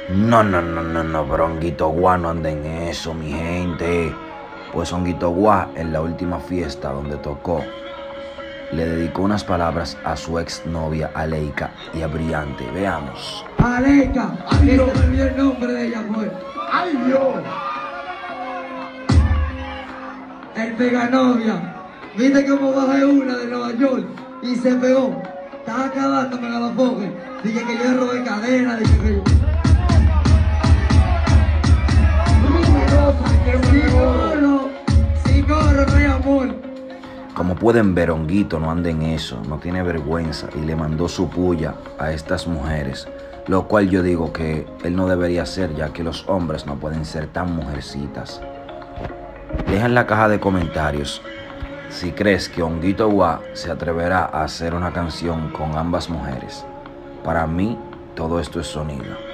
No, no, no, no, no, pero Honguito Guá no anda en eso, mi gente. Pues Honguito Guá, en la última fiesta donde tocó, le dedicó unas palabras a su exnovia Aleika y a Brillante. Veamos. Aleika, Ay, que Dios. se me olvidó el nombre de ella, fue. ¡Ay, Dios! El peganovia. Viste cómo bajé una de Nueva York y se pegó. Estaba acabándome a los foques. Dije que yo robé cadena, dije que yo. Rubirosa, qué Si bueno. corro, si corro, no hay amor. Como pueden ver, Honguito no anda en eso, no tiene vergüenza y le mandó su puya a estas mujeres, lo cual yo digo que él no debería hacer, ya que los hombres no pueden ser tan mujercitas. Deja en la caja de comentarios si crees que Honguito Guá se atreverá a hacer una canción con ambas mujeres. Para mí, todo esto es sonido.